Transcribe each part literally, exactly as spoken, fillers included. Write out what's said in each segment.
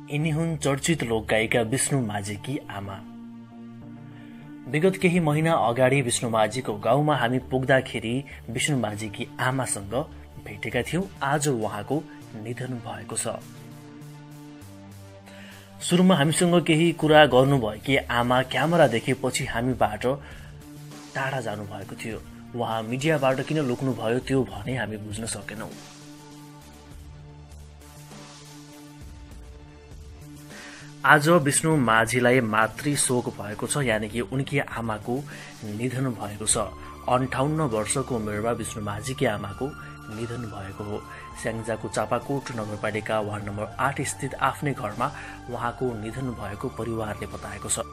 यिनी हुन् चर्चित लोकगायिका विष्णु माझीकी आमा। विगत केही महिना अगाडि विष्णु माझीको गाउँमा हामी पुग्दाखेरि विष्णु माझीकी आमासँग भेटेका थियौं। आज उहाँको निधन भएको छ। सुरुमा हामीसँग केही कुरा गर्नुभएकी आमा क्यामेरा देखेपछि हामीबाट टाढा जानुभएको थियो। उहाँ मिडियाबाट किन लुक्नुभयो त्यो भने हामी बुझ्न सकेनौं। आज विष्णु माझीलाई मातृ शोक भएको छ, यानि कि उनकी आमाको निधन भएको छ। अन्ठाउन्न वर्षको उमेरमा विष्णु माझीकी आमाको निधन भएको हो। स्याङ्जाको चापाकोट नगरपालिका वार्ड नम्बर आठ स्थित आफ्नै घरमा उहाँको निधन भएको परिवारले बताएको छ।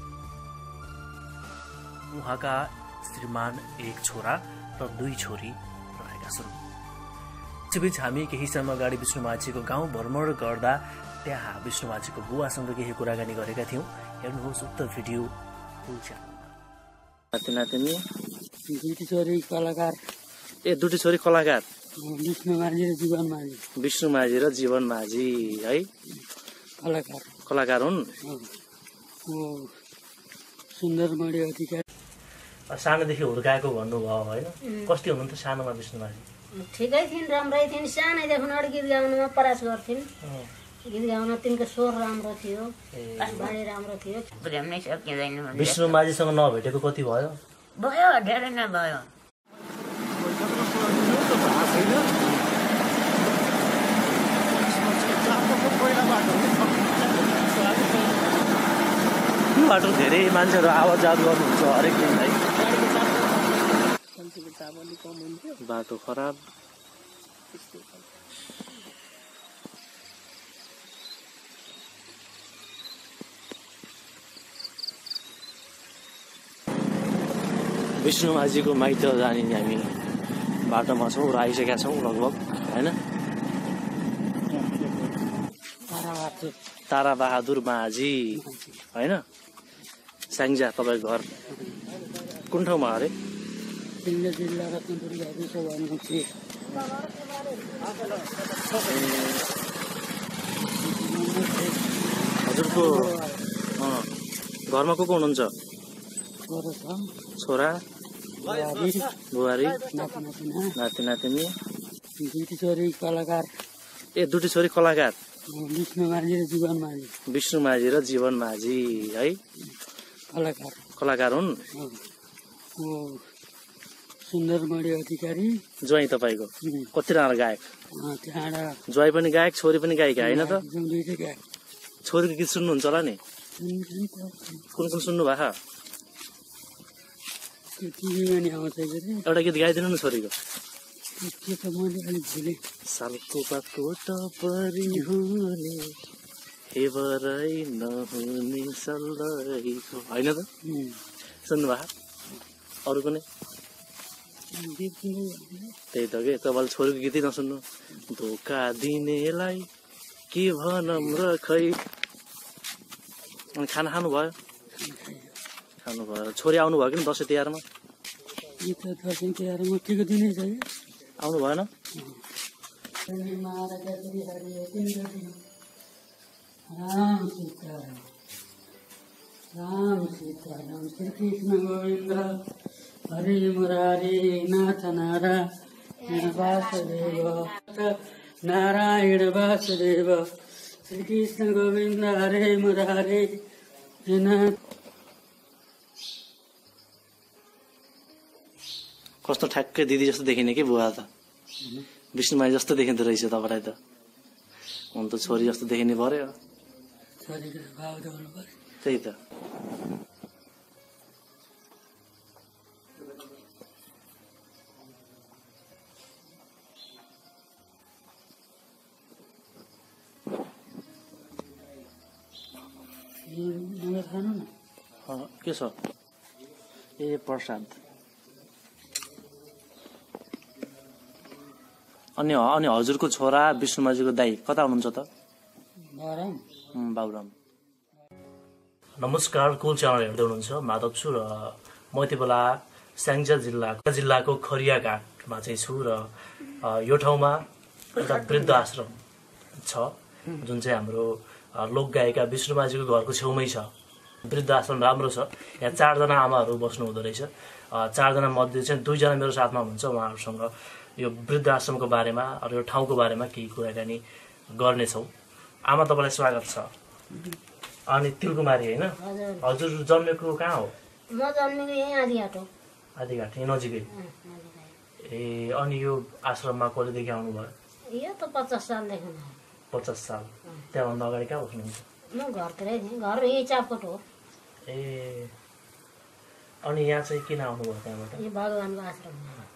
उहाँका श्रीमान एक छोरा र दुई छोरी रहेका छन्। यसैबीच हामी केही समय अगाडि विष्णु माझीको गाउँ भ्रमण गर्दा त्यहाँ विष्णु माझीको बुवासँग केही कुराकानी गरेका थियौं। हेर्नुहोस् उक्त भिडियो फुल च्यानलमा। नातिनी दुईटी छोरी कलाकार ए दुईटी छोरी कलाकार विष्णु माझी र जीवन माझी। विष्णु माझी र जीवन माझी है कलाकार कलाकार हुन्। सुन्दरमणि अधिकारी सानोदेखि हुर्काएको भन्नुभयो होइन? कस्तो हुनुहुन्थ्यो सानोमा विष्णु माझी? ठिकै थिइन्, राम्रै थिइन्। सानैदेखि अगाडि गीत गाउनुमा प्रयास गर्थिन्। गीत गाउन तिनको स्वर राम्रो थियो, बानी राम्रो थियो। प्रेमै सकिँदैन। विष्णु माझीसँग नभेटेको कति भयो? भयो, धेरै नै भयो। बाटो धेरै मान्छेहरू आवाज जात गर्नुहुन्छ हरेक दिन है। बाटो खराब। विष्णु माझीको माइत जाने हामी बाटोमा छौँ र आइसकेका छौँ लगभग होइन। तारा बहादुर माझी होइन? स्याङ्जा तपाईँको घर कुन ठाउँमा अरे? हजुरको घरमा को को हुनुहुन्छ? छोरा बुहारी नाति नातिनी दुईटी छोरी कलाकार ए दुईटी छोरी कलाकार विष्णु माझी र जीवन माझी। विष्णु माझी र जीवन माझी है कलाकार कलाकार हुन्। सुन्दरमणि अधिकारी ज्वाइँ तपाईँको कति राम्रो गायक? त्यहाँबाट ज्वाइँ पनि गायक, छोरी पनि गायिका होइन त? दुईटै गायक। छोरीको गीत सुन्नुहुन्छ होला नि? कुन कुन सुन्नु भएको? एउटा गीत गाइदिनु न छोरीको। सालको पातको टपरी हुने हेबरै नहुने सल्लाइको होइन त? सुन्नु भएको? अरू कुनै? त्यही त के तपाईँले छोरीको गीतै नसुन्नु? धोका दिनेलाई के भनौँ र खै। अनि खाना खानु भयो? खानु भयो। छोरी आउनु भयो कि दसैँ तिहारमा? दसैँ तिहारमा के को दिनै छ? आउनु भएन? राम सीता राम सीता राम श्री कृष्ण गोविंद हरे मुरारी नाथ नारायण वासुदेव नारायण वासुदेव श्री कृष्ण गोविंद हरे मुरारी नाथ। कस्तो ठ्याक्कै दिदी जस्तो देखिने कि बुवा त? विष्णु माझी जस्तो देखिँदो रहेछ तपाईँलाई त। हुन त छोरी जस्तो देखिने पर्यो। त्यही त। के छ? ए प्रसाद। अनि अनि हजुरको छोरा विष्णु माझीको दाई कता हुनुहुन्छ त? बाबुराम। नमस्कार, कुल च्यानल हेर्दै हुनुहुन्छ माधव छु र म यति बेला स्याङ्जा जिल्ला जिल्लाको खरियाघाटमा चाहिँ छु र यो ठाउँमा एउटा वृद्ध आश्रम छ। जुन चाहिँ हाम्रो लोकगायिका विष्णुमाझीको घरको छेउमै छ। वृद्ध आश्रम राम्रो छ। यहाँ चारजना आमाहरू बस्नु हुँदो रहेछ। चारजना मध्ये चाहिँ दुईजना मेरो साथमा हुनुहुन्छ। उहाँहरूसँग यो वृद्ध आश्रमको बारेमा अरू यो ठाउँको बारेमा केही कुराकानी गर्नेछौँ। आमा तपाईँलाई स्वागत छ। अनि तिलकुमारी होइन? हजुर जन्मेको कहाँ हो? म जन्मेको यहीँ आदिघाट हो। आदिघाट यहीँ नजिकै? ए अनि यो आश्रममा कहिलेदेखि आउनुभयो? यो त पचास सालदेखि। पचास साल। त्यहाँभन्दा अगाडि कहाँ बस्नुहुन्छ? म घरतिरै थिएँ। घर यहीँ चापकोट हो। ए अनि यहाँ चाहिँ किन आउनुभयो त्यहाँबाट? यो भगवान्को आश्रम।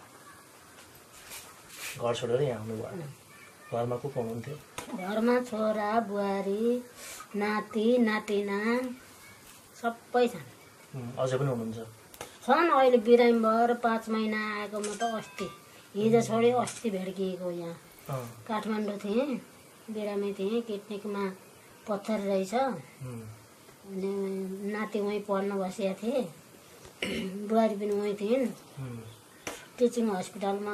घर छोडेर यहाँ आउनुभयो। घरमा को को हुनुहुन्थ्यो? घरमा छोरा बुहारी नाति नातिना सबै छन्। अझै पनि हुनुहुन्छ? छन्। अहिले बिरामी भएर पाँच महिना आएको म त अस्ति हिजो छोडेँ। अस्ति भेड्किएको यहाँ काठमाडौँ थिएँ। बिरामी थिएँ। किडनीमा पत्थर रहेछ। अनि नाति उहीँ पढ्न बसेका थिएँ। बुहारी पनि उहीँ थिइन्। टिचिङ हस्पिटलमा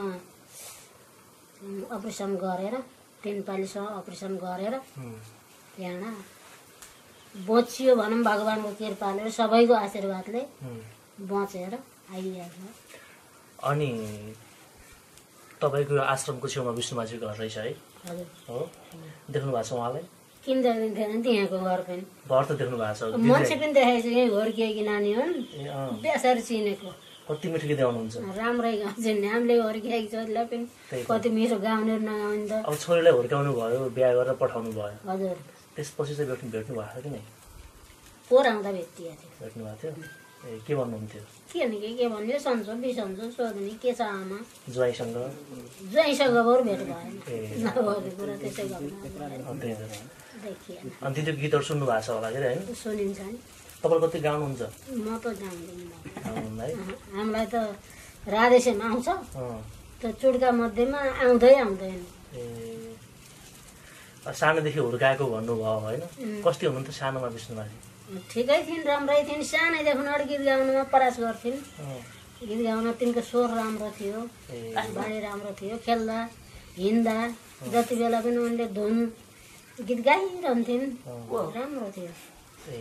अपरेसन गरेर तिन पालिसम्म अपरेसन गरेर त्यहाँ बचियो भनौँ। भगवान्को कृपाले सबैको आशीर्वादले बचेर आइरहेको। अनि तपाईँको आश्रमको छेउमा विष्णुमाझीको घर रहेछ है? हजुर हो। देख्नु भएको छ उहाँलाई? किन देख्दैन नि त्यहाँको घर पनि? घर त देख्नु भएको छ। मान्छे पनि देखाएको छ। यहीँ हुर्किएकी नानी हुन्। बेसारी चिनेको। कति मिठो गीत गाउनुहुन्छ? राम्रै गाउँछ। हामीले हुर्किएकी छोरीलाई पनि कति मिठो गाउने नगाउने त। अब छोरीलाई हुर्काउनु भयो, बिहा गरेर पठाउनु भयो। हजुर। त्यसपछि चाहिँ भेट्नु भेट्नु भएको थियो कि नै? पोहोर आउँदा भेटिएको थियो। भेट्नु भएको थियो? ए के भन्नुहुन्थ्यो? के नि के के भन्यो सन्चो बिसन्चो सोध्ने के छ आमा ज्वाइँसँग? ज्वाइँसँग बरु भेट भएन। नभएको कुरा त्यसै गर्नु देखिएन। अनि त्यो गीतहरू सुन्नु भएको छ होला के होइन? सुनिन्छ नि। तपाईँ कति गाउनुहुन्छ? म त जान्दिनँ है? हामीलाई त राधेश्याम आउँछ। त्यो चुड्का मध्येमा आउँदै आउँदैन। ए सानोदेखि हुर्काएको भन्नुभयो होइन? कस्तो हुनुहुन्थ्यो सानोमा विष्णुमाझी? ठिकै थिइन्। राम्रै थिइन्। सानैदेखि अरू गीत गाउनुमा प्रयास गर्थिन्। गीत गाउन तिनको स्वर राम्रो थियो। बाणी राम्रो थियो। खेल्दा हिँड्दा जति बेला पनि उनले धुन गीत गाइरहन्थिन्। राम्रो थियो। ए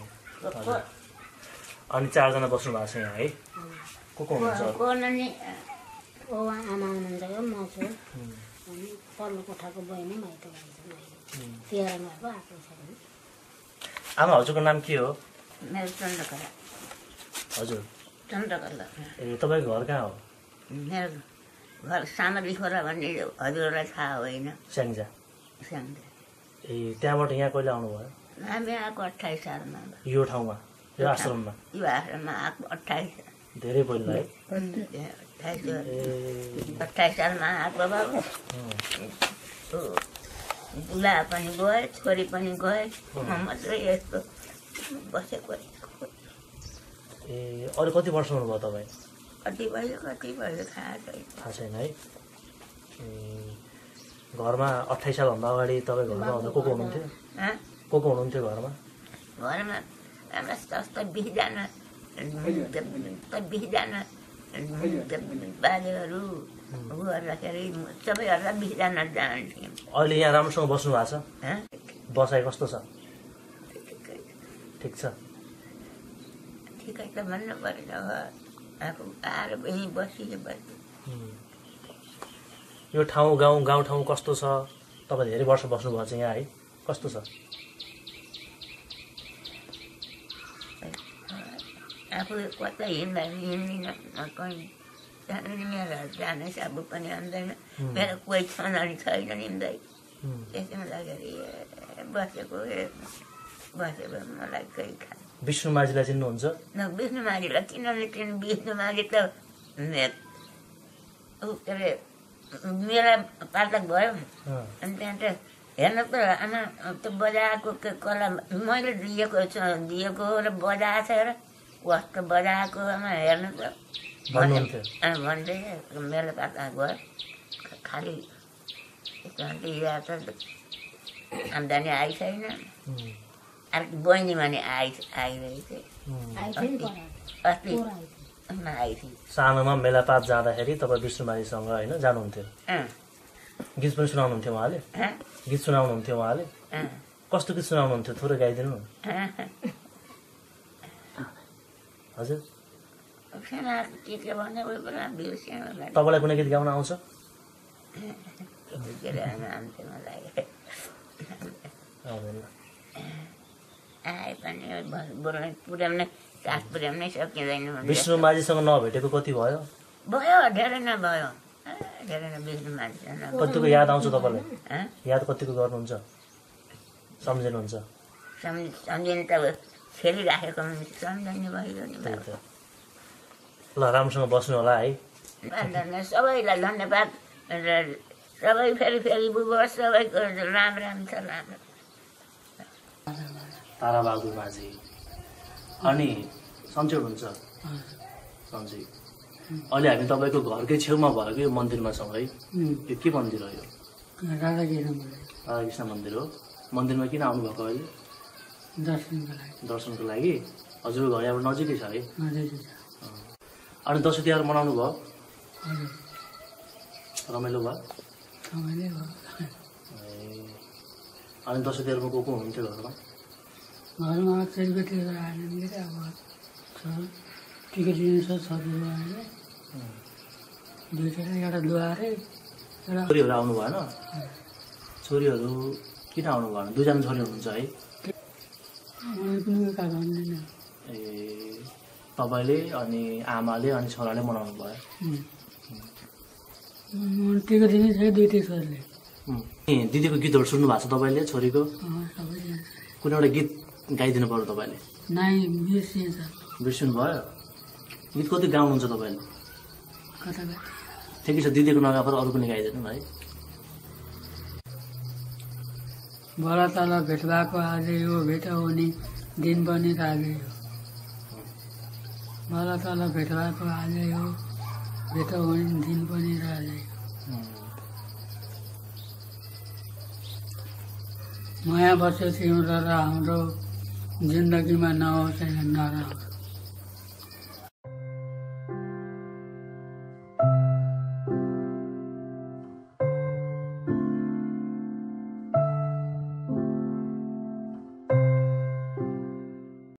अनि चारजना बस्नु भएको छ यहाँ है? को को हुनुहुन्छ? ओ आमा हुनुहुन्छ। म छु। अनि पल्लो कोठाको बहिनी माइत भन्छ। तेह्रमा अब आएको छ। आमा हजुरको नाम के हो? मेरो चन्द्रकला। हजुर चन्द्रकला। ए तपाईँको घर कहाँ हो? मेरो घर सामरी खोला भन्ने हजुरलाई थाहा होइन? स्याङ्जा। स्याङ्जा। ए त्यहाँबाट यहाँ कहिले आउनुभयो? हामी आएको अट्ठाइस सालमा। यो ठाउँमा यो आश्रममा? यो आश्रममा आएको अट्ठाइस धेरै पहिला है? अट्ठाइस अट्ठाइस सालमा आएको बाबु। बुढा पनि गए, छोरी पनि गए। म मात्रै यस्तो बसेको। ए अरू कति वर्ष हुनुभयो तपाईँ? कति भयो कति भयो थाहा छैन। थाहा छैन है? ए घरमा अट्ठाइस सालभन्दा अगाडि तपाईँ घरमा आउँदा को को हुनुहुन्थ्यो? को को हुनुहुन्थ्यो घरमा? घरमा हाम्रा जस्तो बिसजना बिसजना बाजेहरू गर्दाखेरि सबैहरूलाई बिसजना जान्थ्यौँ। अहिले यहाँ राम्रोसँग बस्नु भएको छ? बसाइ कस्तो छ? ठिक छ? ठिकै त भन्नु पर्छ। आफू आएर यहीँ बसियो बस्यो। यो ठाउँ गाउँ गाउँ ठाउँ कस्तो छ? तपाईँ धेरै वर्ष बस्नुभएको छ यहाँ है? कस्तो छ? आफू कतै हिँड्दा हिँड्दिनँ। कहीँ जानु नि मेरो जाने साबु पनि आउँदैन। मेरो कोही छन् अनि छैन हिँड्दै। त्यसमा लागेर बसेको बसेको मलाई केही खा। विष्णुमाझीलाई चिन्नुहुन्छ? न विष्णुमाझीलाई किनभने चिन्नु? विष्णुमाझी त ऊ के अरे मेरा पातक भयो। अनि त्यहाँ त हेर्नु त आमा त्यो बजाएको कला मैले दिएको दिएको र बजाएको छ र कस्तो बजाएको आमा हेर्नु त भन्दै मेरो पाता गयो। खालि यहाँ त आम्दानी आइ छैन। अर्को बहिनी भने आइ आइरहेको अस्ति आइथ्यो। सानोमा मेलापात जाँदाखेरि तपाईँ विष्णुमाझीसँग होइन जानुहुन्थ्यो? गीत पनि सुनाउनुहुन्थ्यो उहाँले हँ? गीत सुनाउनुहुन्थ्यो उहाँले अँ। कस्तो गीत सुनाउनुहुन्थ्यो थोरै गाइदिनु न। अँ। हजुर खाना के के भन्ने उयो बेला बिर्सिनु होला। तपाईँलाई कुनै गीत गाउन आउँछ? के अरे आउँथ्यो मलाई। आउँदैन। आए पनि बोल्न पुर्याउनै सास पुर्याउनै सकिँदैन भने विष्णु माझीसँग नभेटेको कति भयो? भयो धेरै नै भयो धेरै नै विष्णु माझीसँग कतिको याद आउँछ तपाईँलाई? हँ? याद कतिको गर्नुहुन्छ? सम्झिनुहुन्छ? सम्झ सम्झिनु त खेलिराखेको सम्झने भयो नि त्यही त। ल राम्रोसँग बस्नु होला है। धन्यवाद सबैलाई धन्यवाद र सबै फेरि फेरि बुबा सबैको राम राम छ राम ताराबहादुर माझी अनि सन्चै हुनुहुन्छ? सन्चै। अहिले हामी तपाईँको घरकै छेउमा भएको यो मन्दिरमा छौँ है। यो के मन्दिर हो यो? राधाकृष्ण मन्दिर हो। मन्दिरमा किन आउनुभएको अहिले? दर्शनको लागि। दर्शनको लागि। हजुरको घर यहाँबाट नजिकै छ है? नजिकै छ। अनि दसैँ तिहार मनाउनु भयो? हजुर रमाइलो भयो? रमाइलो भयो। ए अनि दसैँ तिहारमा को को हुनुहुन्थ्यो घरमा? घरमा चेलीबेटीहरू आएन कि अब छ टिकट लिनु छ छोरीहरू आएर दुईवटा एउटा लुहारे एउटा छोरीहरू आउनु भएन? छोरीहरू किन आउनु भएन? दुईजना छोरी हुनुहुन्छ है? उनीहरू पनि काका हुँदैन। ए तपाईँले अनि आमाले अनि छोराले मनाउनु भयो? टिकट लिनु छ दुइटै छोरीले। ए दिदीको गीतहरू सुन्नु भएको छ तपाईँले? छोरीको सबैजना कुनै एउटा गीत गाइदिनु पर्यो तपाईँले। नाइ बिर्सिन्छ बिर्सिनु भयो? गीत कति गाउनुहुन्छ तपाईँले? कता कता ठिकै छ दिदीको नगाएर अरू पनि गाइदिनु है। बडा तल भेट भएको आज यो भेट हुने दिन पनि रागे हो। बडा तल भेट भएको आज यो भेट हुने दिन पनि रागे हो। माया बस्यो तिम्रो र हाम्रो जिन्दगीमा नहोस् नराम्रो।